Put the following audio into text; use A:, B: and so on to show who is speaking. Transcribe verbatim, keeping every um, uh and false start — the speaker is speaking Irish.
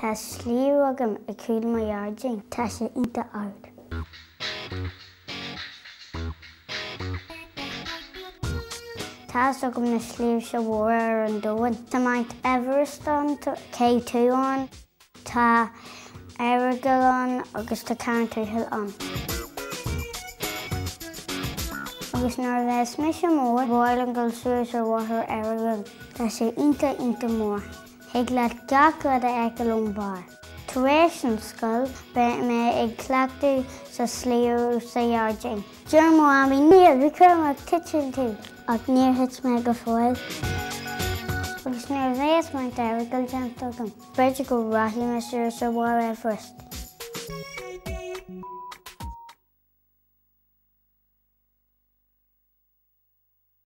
A: Tá slíomh agam a cúil mo dheardaing, tá sé ionta ard. Tá agam na slíomh se mhór ar an domhain. Tá maith Everest an, cé tú an, tá airgeal an agus tá cairntúthail an. Agus nuair a bheith mis an mór, bhil an gcuil suas ar mhaithe airgeal. Tá sé ionta ionta mór. Ag leat gach rud a eiceil ón bhfear. Tar éis an scoil, beidh mé ag cleachtú sa slíomh sa dheardaing. Dúir mo am níl, bhí chuir mar titil tú, ach níor hit mé go fáil. Agus nuair a bheith maith airgeal deanta agam, beidir go raithí me suas ar mhaithe Everest.